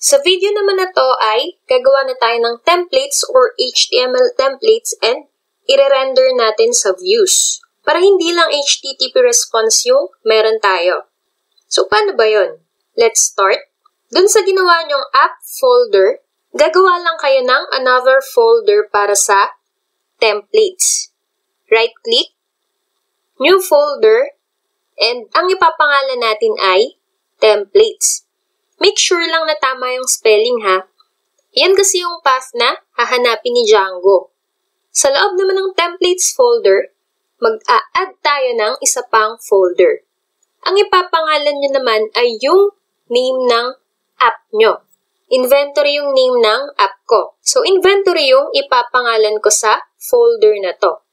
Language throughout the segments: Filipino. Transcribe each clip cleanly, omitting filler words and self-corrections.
Sa video naman na to ay gagawa na tayo ng templates or HTML templates and i-render natin sa views. Para hindi lang HTTP response yung meron tayo. So, paano ba yun? Let's start. Dun sa ginawa nyong app folder, gagawa lang kayo ng another folder para sa templates. Right-click, new folder, and ang ipapangalan natin ay templates. Make sure lang na tama yung spelling ha. Yan kasi yung path na hahanapin ni Django. Sa loob naman ng templates folder, mag-a-add tayo ng isa pang folder. Ang ipapangalan nyo naman ay yung name ng app nyo. Inventory yung name ng app ko. So, inventory yung ipapangalan ko sa folder na to.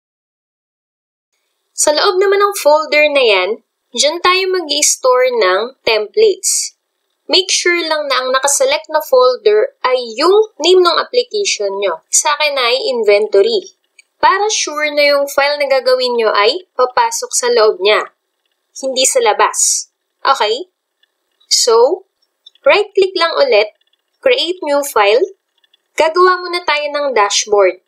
Sa loob naman ng folder na yan, dyan tayo mag-i-store ng templates. Make sure lang na ang nakaselect na folder ay yung name ng application nyo. Sa akin ay inventory. Para sure na yung file na gagawin nyo ay papasok sa loob niya. Hindi sa labas. Okay? So, right-click lang ulit, create new file. Gagawa muna tayo ng dashboard.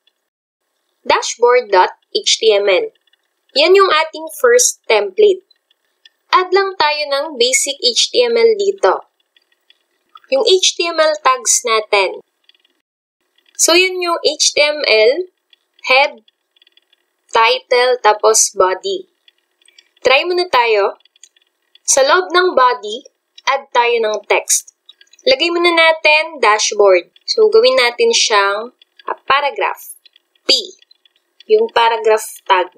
Dashboard.html. Yan yung ating first template. Add lang tayo ng basic HTML dito. Yung HTML tags natin. So, yun yung HTML, head, title, tapos body. Try muna tayo. Sa loob ng body, add tayo ng text. Lagay muna natin dashboard. So, gawin natin siyang paragraph. P. Yung paragraph tag.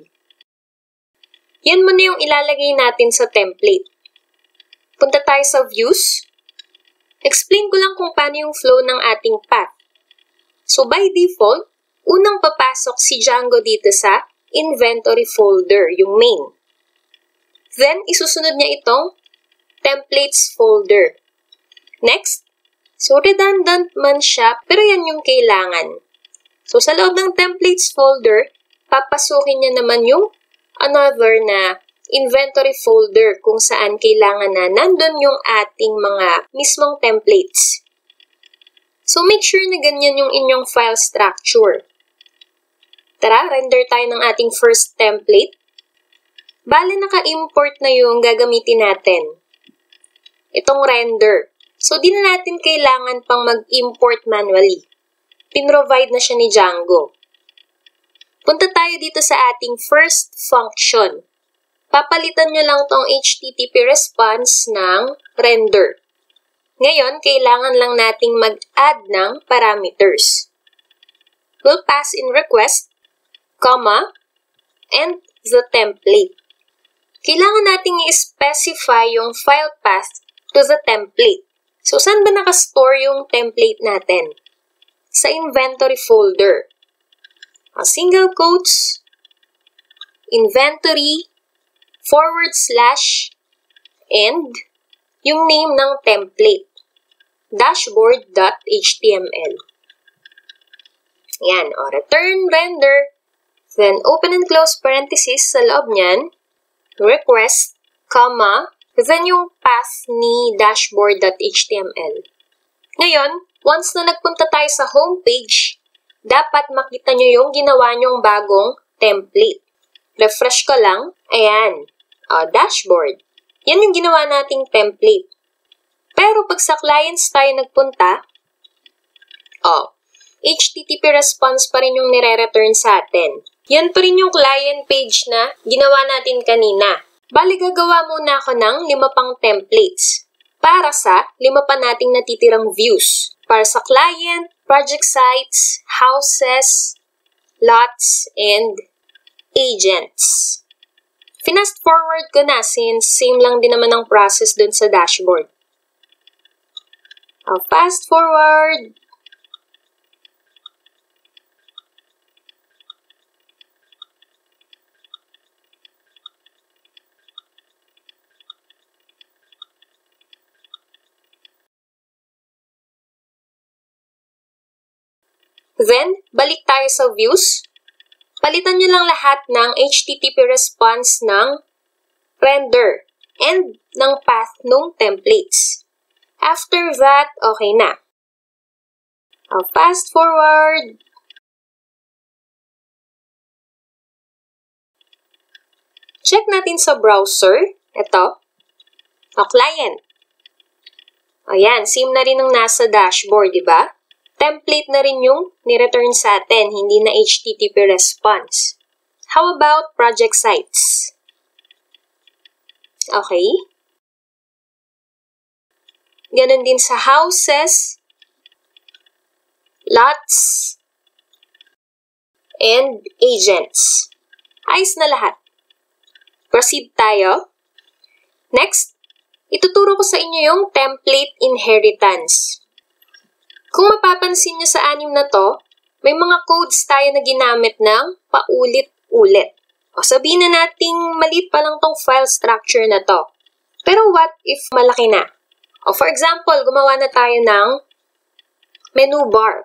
Yan muna yung ilalagay natin sa template. Punta tayo sa views. Explain ko lang kung paano yung flow ng ating path. So, by default, unang papasok si Django dito sa inventory folder, yung main. Then, isusunod niya itong templates folder. Next, so redundant man siya, pero yan yung kailangan. So, sa loob ng templates folder, papasukin niya naman yung another na inventory folder kung saan kailangan na nandun yung ating mga mismong templates. So, make sure na ganyan yung inyong file structure. Tara, render tayo ng ating first template. Bale, naka-import na yung gagamitin natin. Itong render. So, di na natin kailangan pang mag-import manually. Pinrovide na siya ni Django. Punta tayo dito sa ating first function. Papalitan nyo lang tong HTTP response ng render. Ngayon, kailangan lang nating mag-add ng parameters. We'll pass in request, comma, and the template. Kailangan nating i-specify yung file path to the template. So, saan ba nakastore yung template natin? Sa inventory folder. Single quotes, inventory, / and yung name ng template, dashboard.html. Yan, o, return render, then open and close parenthesis sa loob niyan, request, comma, then yung path ni dashboard.html. Ngayon, once na nagpunta tayo sa homepage, dapat makita nyo yung ginawa nyong bagong template. Refresh ko lang. Ayan. Dashboard. Yan yung ginawa nating template. Pero pag sa clients tayo nagpunta, HTTP response pa rin yung nire-return sa atin. Yan pa rin yung client page na ginawa natin kanina. Bali, gagawa muna ako ng 5 pang templates para sa 5 pa nating natitirang views. Para sa client, project sites, houses, lots, and agents. Finast forward ko na since same lang din naman ang process dun sa dashboard. Fast forward. Then, balik tayo sa views. Palitan nyo lang lahat ng HTTP response ng render and ng path ng templates. After that, okay na. Fast forward. Check natin sa browser. Ito. Client. Ayan, same na rin ang nasa dashboard, di ba? Template na rin yung ni-return sa atin, hindi na HTTP response. How about project sites? Okay. Ganon din sa houses, lots, and agents. Ayos na lahat. Proceed tayo. Next, ituturo ko sa inyo yung template inheritance. Kung mapapansin nyo sa anim na to, may mga codes tayo na ginamit ng paulit-ulit. O sabihin na nating maliit pa lang tong file structure na to. Pero what if malaki na? O for example, gumawa na tayo ng menu bar.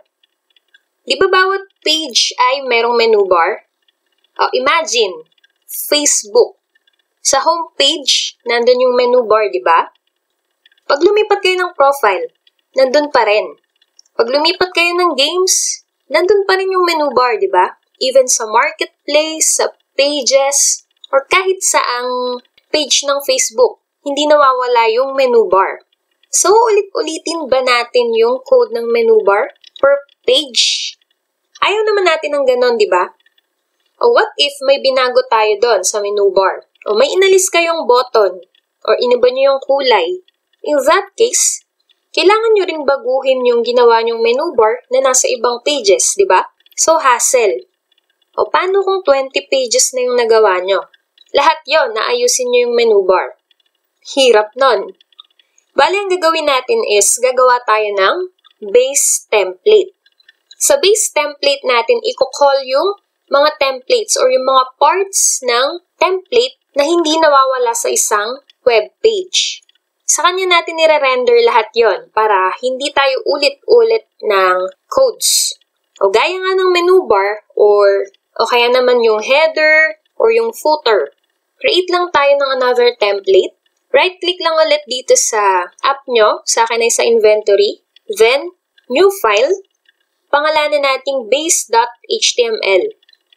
Di ba bawat page ay merong menu bar? O imagine, Facebook. Sa home page, nandun yung menu bar, di ba? Pag lumipat kayo ng profile, nandun pa rin. Pag lumipat kayo ng games, nandun pa rin yung menu bar, di ba? Even sa marketplace, sa pages, or kahit saang page ng Facebook, hindi nawawala yung menu bar. So, ulit-ulitin ba natin yung code ng menu bar per page? Ayaw naman natin ng ganon, di ba? O what if may binago tayo doon sa menu bar? O may inalis kayong button, or iniba nyo yung kulay. In that case, kailangan nyo ring baguhin yung ginawa nyong menu bar na nasa ibang pages, di ba? So, hassle. O paano kung 20 pages na yung nagawa nyo? Lahat yon naayusin nyo yung menu bar. Hirap nun. Bali, ang gagawin natin is, gagawa tayo ng base template. Sa base template natin, i-call yung mga templates or yung mga parts ng template na hindi nawawala sa isang web page. Sa kanya natin nire-render lahat yon para hindi tayo ulit-ulit ng codes. O gaya nga ng menu bar o kaya naman yung header or yung footer. Create lang tayo ng another template. Right-click lang ulit dito sa app nyo. Sa akin ay sa inventory. Then, new file. Pangalanan nating base.html.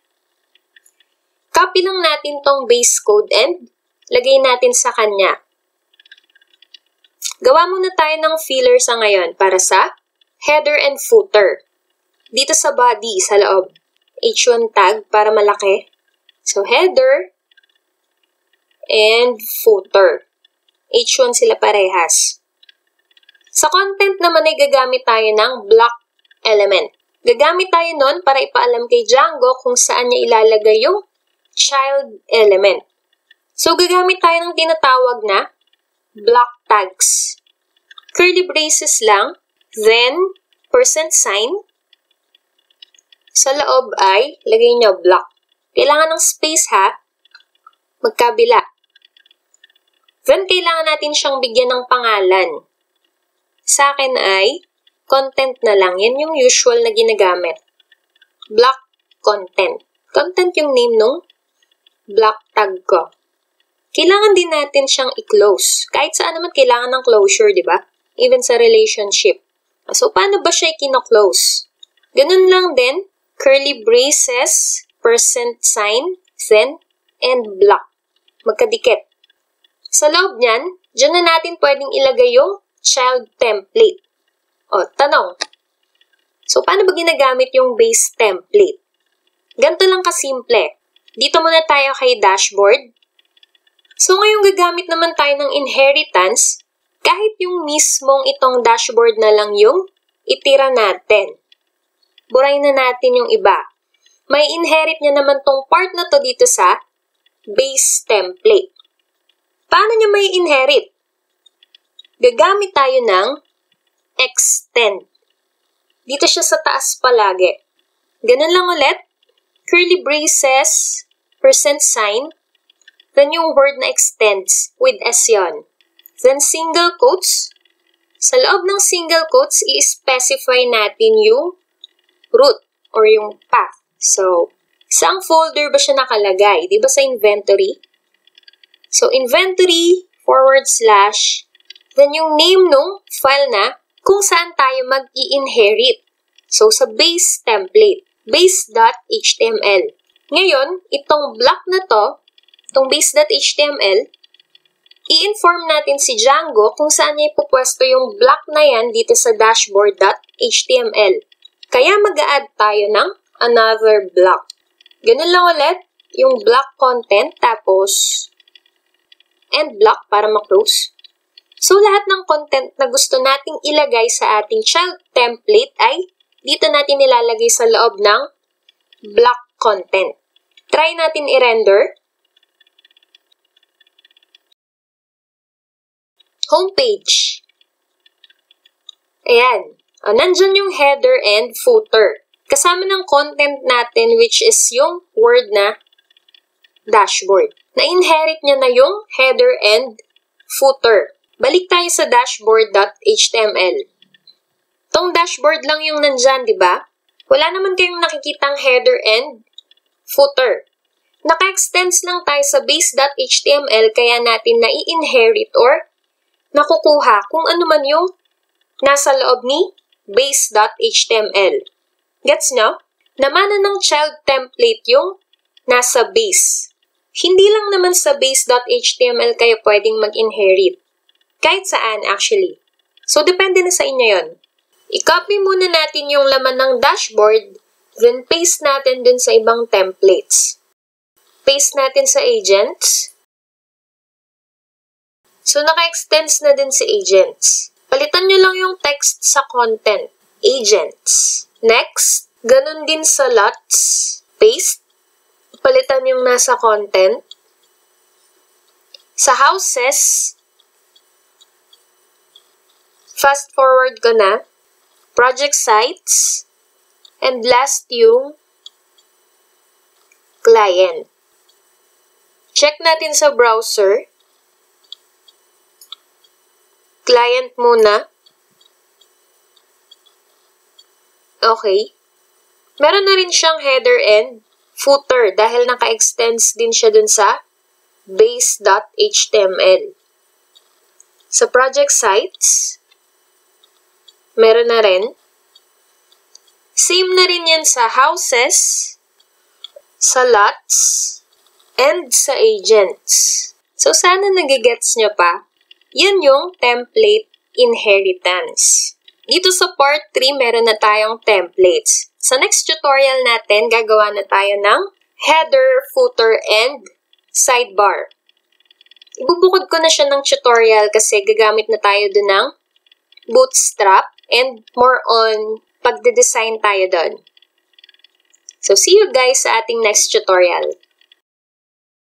Copy lang natin tong base code and lagay natin sa kanya. Gawa muna tayo ng filler sa ngayon para sa header and footer. Dito sa body, sa loob. H1 tag para malaki. So, header and footer. H1 sila parehas. Sa content naman ay gagamit tayo ng block element. Gagamit tayo nun para ipaalam kay Django kung saan niya ilalagay yung child element. So, gagamit tayo ng tinatawag na block tags. Curly braces lang, then %. Sa loob ay, lagay nyo block. Kailangan ng space ha, magkabila. Then, kailangan natin siyang bigyan ng pangalan. Sa akin ay, content na lang. Yan yung usual na ginagamit. Block content. Content yung name nung block tag ko. Kailangan din natin siyang i-close. Kahit saan naman kailangan ng closure, di ba? Even sa relationship. So, paano ba siya i-close? Ganun lang din. Curly braces, %, then, and block. Magkadikit. Sa loob niyan, dyan na natin pwedeng ilagay yung child template. O, tanong. So, paano ba ginagamit yung base template? Ganito lang kasimple. Dito muna tayo kay dashboard. So, ngayong gagamit naman tayo ng inheritance, kahit yung mismong itong dashboard na lang yung itira natin. Burayin na natin yung iba. May inherit niya naman tong part na to dito sa base template. Paano niya may inherit? Gagamit tayo ng extend. Dito siya sa taas palagi. Ganun lang ulit. Curly braces, %, then yung word na extends with S yun. Then single quotes. Sa loob ng single quotes, i-specify natin yung root or yung path. So, saang folder ba siya nakalagay? Di ba sa inventory? So, inventory / Then yung name nung file na kung saan tayo mag-i-inherit. So, sa base template, base.html. Ngayon, itong block na to, itong base.html, i-inform natin si Django kung saan niya ipupwesto yung block na yan dito sa dashboard.html. Kaya mag-a-add tayo ng another block. Ganun lang ulit, yung block content, tapos end block para ma-close. So, lahat ng content na gusto nating ilagay sa ating child template ay dito natin nilalagay sa loob ng block content. Try natin i-render. Homepage. Ayan. Nandyan yung header and footer. Kasama ng content natin which is yung word na dashboard. Na-inherit niya na yung header and footer. Balik tayo sa dashboard.html. Tong dashboard lang yung nandyan, di ba? Wala naman kayong nakikitang header and footer. Naka-extends lang tayo sa base.html kaya natin na-i-inherit or nakukuha kung ano man yung nasa loob ni base.html. Gets nyo? Namana ng child template yung nasa base. Hindi lang naman sa base.html kayo pwedeng mag-inherit. Kahit saan actually. So, depende na sa inyo yon. I-copy muna natin yung laman ng dashboard, then paste natin dun sa ibang templates. Paste natin sa agents. So, naka-extends na din sa agents. Palitan nyo lang yung text sa content. Agents. Next, ganun din sa lots. Paste. Palitan yung nasa content. Sa houses, fast forward ko na. Project sites. And last yung client. Check natin sa browser. Client muna. Okay. Meron na rin siyang header and footer dahil naka-extends din siya dun sa base.html. Sa project sites, meron na rin. Same na rin yan sa houses, sa lots, and sa agents. So, sana nagigets nyo pa. Yan yung template inheritance. Dito sa part 3, meron na tayong templates. Sa next tutorial natin, gagawa na tayo ng header, footer, and sidebar. Ibubukod ko na siya ng tutorial kasi gagamit na tayo dun ng Bootstrap and more on pagde-design tayo dun. So, see you guys sa ating next tutorial.